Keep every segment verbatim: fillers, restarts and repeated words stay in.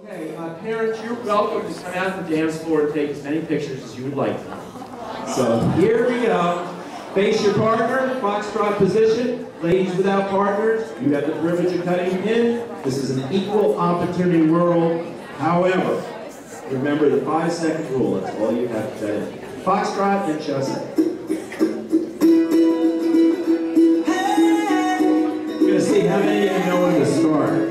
Okay, uh, parents, you're welcome to come out to the dance floor and take as many pictures as you would like. So here we go. Face your partner, foxtrot position. Ladies without partners, you have the privilege of cutting in. This is an equal opportunity world. However, remember the five second rule. That's all you have to say. Foxtrot and chasse. We're going to see how many of you know when to start.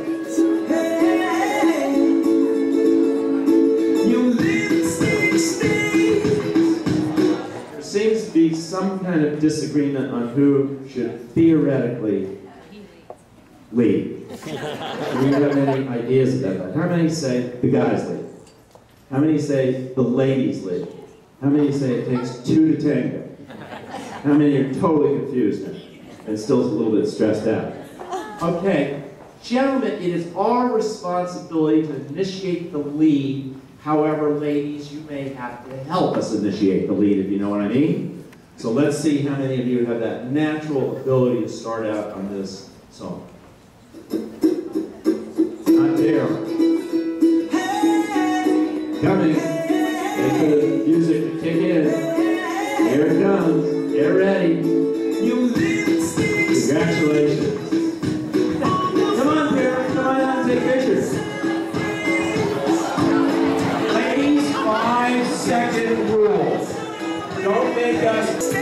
There seems to be some kind of disagreement on who should theoretically lead. Do you have any ideas about that? How many say the guys lead? How many say the ladies lead? How many say it takes two to tango? How many are totally confused and still a little bit stressed out? Okay, gentlemen, it is our responsibility to initiate the lead. However, ladies, you may have to help us initiate the lead, if you know what I mean. So let's see how many of you have that natural ability to start out on this song. Not there. Coming. Wait for the music to kick in. Here it comes. Get ready. Congratulations. Come on, parents. Come on out and take pictures. Ladies, five second rule. Don't make us.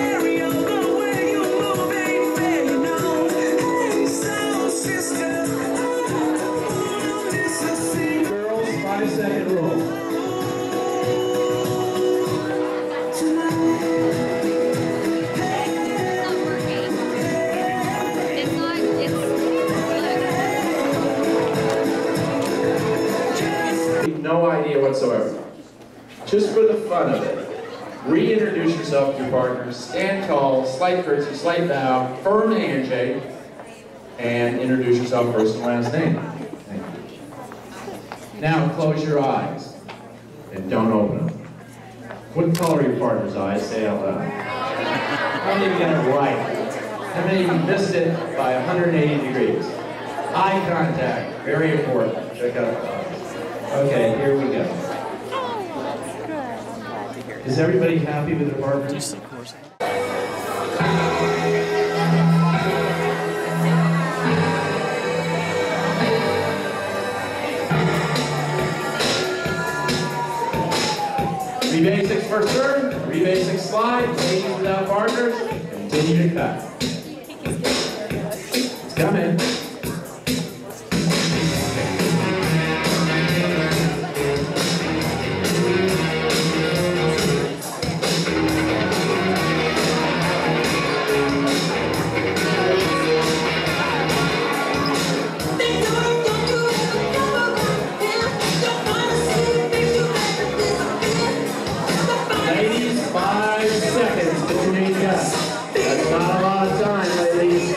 Girls, five second rule. No idea whatsoever. Just for the fun of it, reintroduce yourself to your partner, stand tall, slight curtsy, slight bow, firm handshake, and introduce yourself first and last name. Thank you. Now close your eyes and don't open them. What color are your partner's eyes? Say out loud. How many of you got it right? How many of you missed it by one hundred eighty degrees? Eye contact, very important. Check out the eyes. Okay, here we go. Is everybody happy with their partners? Of course. Three basics first turn, three basics slide, ladies without partners, continue to cut. It's coming. That's not a lot of time, ladies.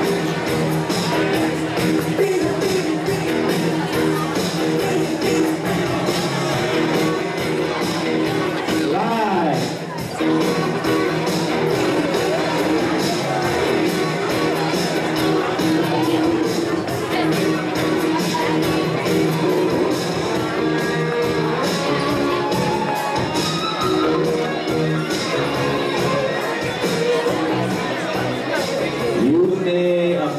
Beat it, beat it, beat it.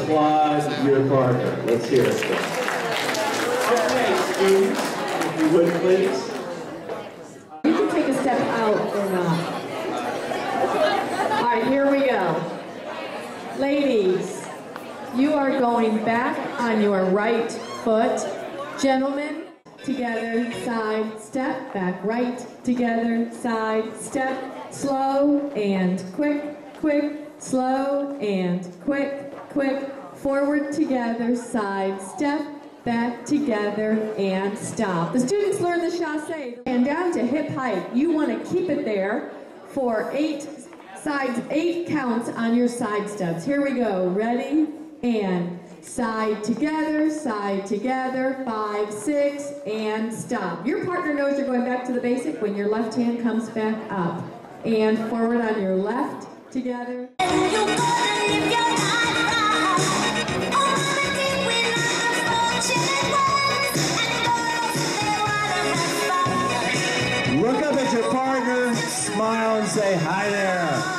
applaud your partner. Let's hear it. Okay, students, if you would please. You can take a step out or not. All right, here we go. Ladies, you are going back on your right foot. Gentlemen, together, side, step, back, right, together, side, step, slow and quick, quick, slow and quick, quick, forward, together, side, step, back, together, and stop. The students learn the chassé and down to hip height. You want to keep it there for eight sides, eight counts on your side steps. Here we go. Ready? And side together, side together, five, six, and stop. Your partner knows you're going back to the basic when your left hand comes back up. And forward on your left, together. Look up at your partner, smile, and say hi there.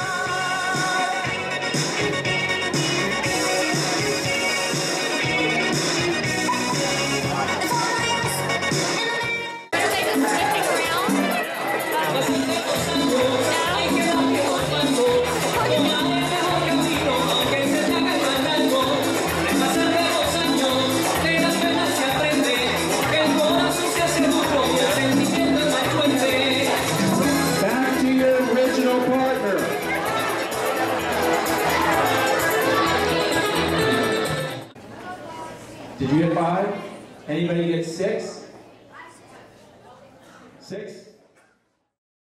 Did you get five? Anybody get six? Six?